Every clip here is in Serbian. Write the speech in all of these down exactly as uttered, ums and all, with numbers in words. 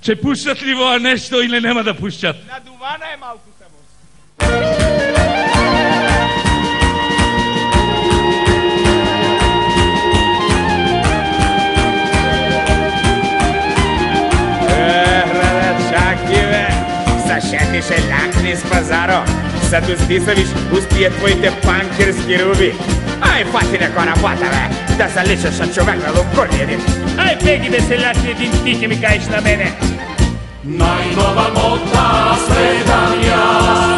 Че пушат ли во нещо или нема да пушат? Надувана е малку само. Сетише лякни с пазаро, са доздисавиш устие твоите панкерски руби. Ай, фати неко работа, бе, да се личаш на човек на лукурни един. Ай, беги, веселяшни един, ти ќе ми кажеш на мене. Najnova moda sledam ja,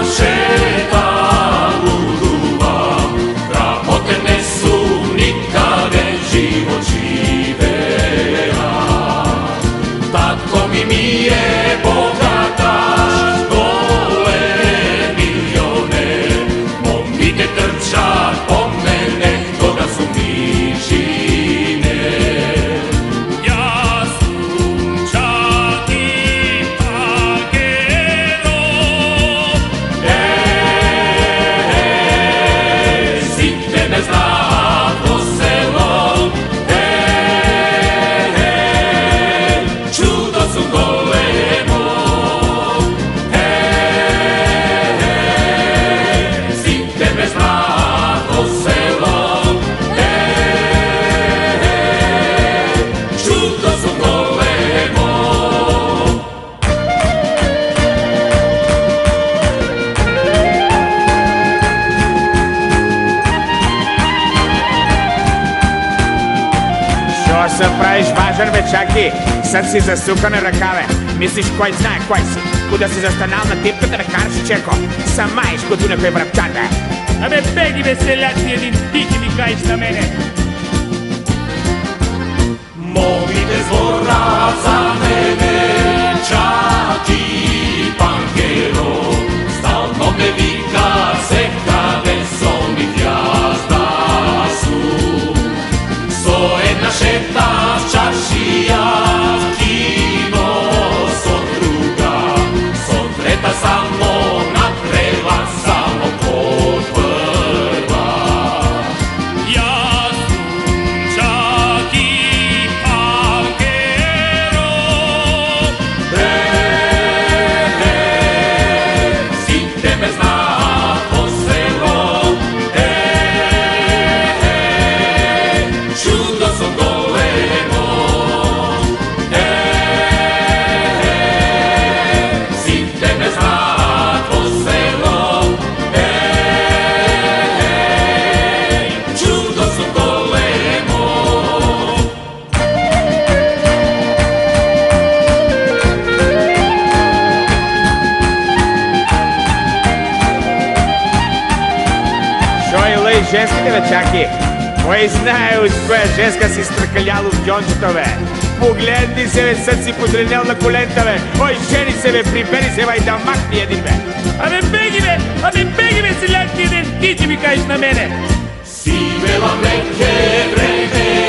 šetam luduva, drahote ne su nikade život živela. Tako mi mi je bogataš, gole milione, momite trčat po mene, koga su nižine. Ja sam čak i pagero, ej, site me zna po selo, ej, čudo su golemo, ej, site me zna po selo, ej, čudo su golemo. Що се правиш важен, бе, чаки? Sad si zasukane rukave. Misliš koji znaje koji si? Kuda si zastanal na tipkата да караш чеко? Сама еш като някой връбчата. Абе, беги, веселяци един, ти ќе ми кажеш на мене. Momite zvorrat za mene, čak i pankero, stalno me vika se kade zombit jazda su. So jedna šeta čaršija, kino so druga, so treta samo natrela, samo kod prva. Ja sam čak i pagero, Site me zna po selo, ej, čudo su golemo, ej, site me zna po selo, ej, čudo su golemo. Що и лej женските, бе, чаки? Кой знае от коя женска си стръкалял от дjonчето, бе? Погледни се, бе, съд си позеленел на колената, бе. Ой, жени се, бе, прибери се, бе, да махни един, бе. абе, беги, бе, абе, беги, веселяци един, ти ќе ми кажеш на мене. Si vela neke vreme